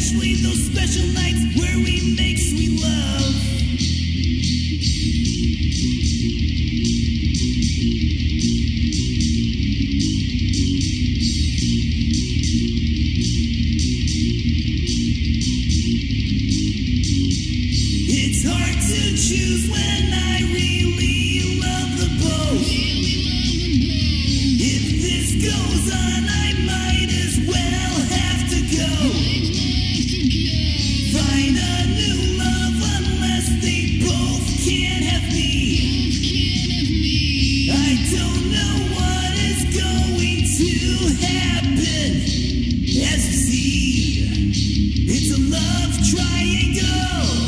especially those special nights where we make sweet love. It's hard to choose when I really love the both. If this goes on, I might as well have to go. Find a new love unless they both can't have me. I don't know what is going to happen. As you see, it's a love triangle.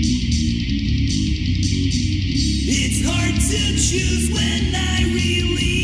It's hard to choose when I really